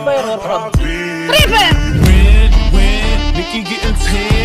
Fire or Free Fire! Win, Nikki getting 10.